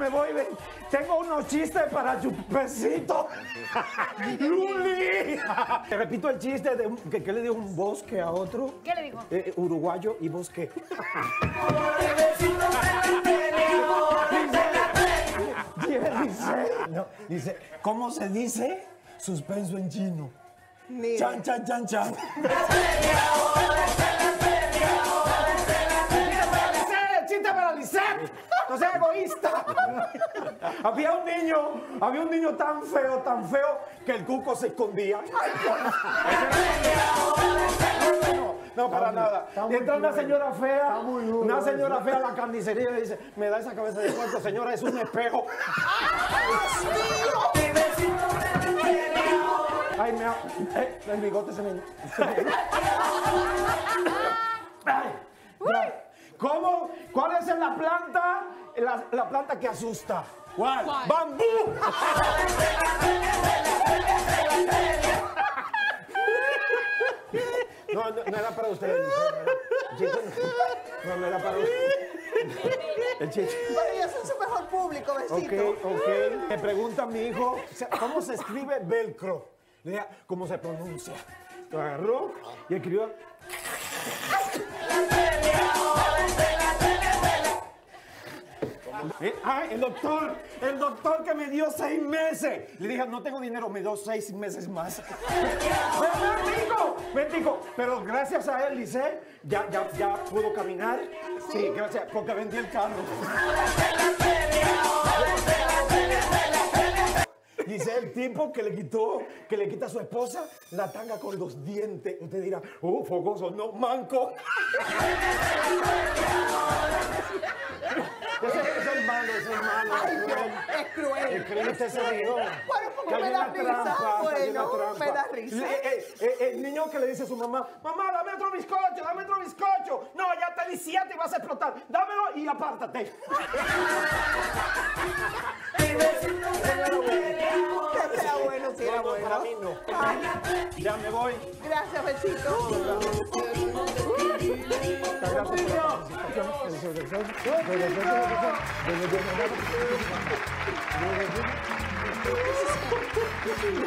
me voy. Ven. Tengo unos chistes para Chupecito. ¡Luli! Te repito el chiste de que le dijo un bosque a otro. ¿Qué le dijo? Uruguayo y bosque. Dice, ¿cómo se dice suspenso en chino? Chan, chan, chan, chan. ¡Chiste para Lisette! ¡No seas egoísta! Había un niño tan feo, que el cuco se escondía. No, para nada. Entra una señora fea, a la carnicería y le dice, me da esa cabeza de puerco, señora, es un espejo. Ay, el bigote se me... Ay, ya. ¿Cómo? ¿Cuál es la planta? La planta que asusta. ¿Cuál? ¡Bambú! No era para ustedes. No era para ustedes. El chiste. Pero ellos son su mejor público, besito. Ok. Me pregunta mi hijo, ¿cómo se escribe velcro? Le dije, ¿cómo se pronuncia? Lo agarró y escribió... el doctor que me dio 6 meses. Le dije, no tengo dinero, me dio 6 meses más. Médico, pero gracias a él, Lice, ya puedo caminar. Sí, gracias, porque vendí el carro. Dice el tipo que le quita a su esposa la tanga con los dientes. Usted dirá, fogoso, no, manco. Ese es el malo. Es cruel. El crimen se rió. Bueno, porque me da risa. Bueno, me da risa. El niño que le dice a su mamá, mamá, dame otro bizcocho. No, ya te di 7 y vas a explotar. Dámelo y apártate. Que sea bueno, si era bueno. Para mí no. Ya me voy. Gracias, besito. Gracias por la